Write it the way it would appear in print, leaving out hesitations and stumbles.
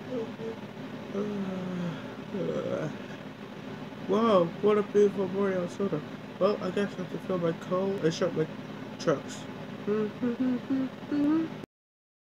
Wow, what a beautiful morning outside. Well, I guess I have to fill my coal and shut my trucks.